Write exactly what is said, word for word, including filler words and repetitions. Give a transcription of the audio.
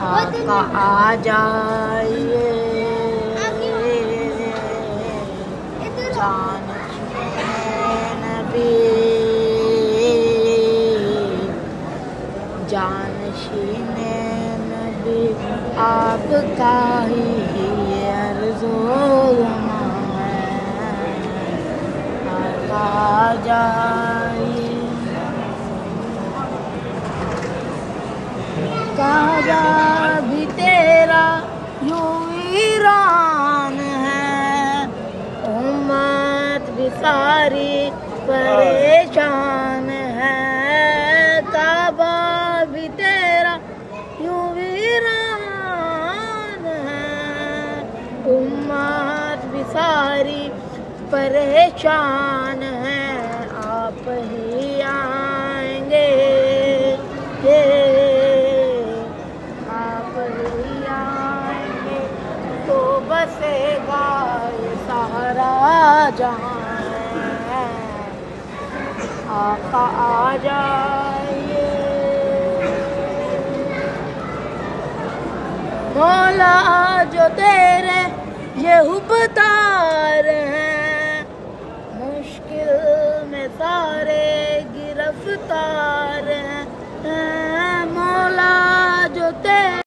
आका आ जाइए, जानशीने नबी, जानशीने नबी आपका ही अर्ज़ो-ओ-मा है। आका आ जाइए, काबा भी तेरा यूं वीरान है, उम्मत भी सारी परेशान है। काबा भी तेरा यूं वीरान है, उम्मत भी सारी परेशान है। आप ही आएंगे, बसेगा ये सारा जहां है। आका आ जाइए, मौला जो तेरे ये हुबतार हैं, मुश्किल में सारे गिरफ्तार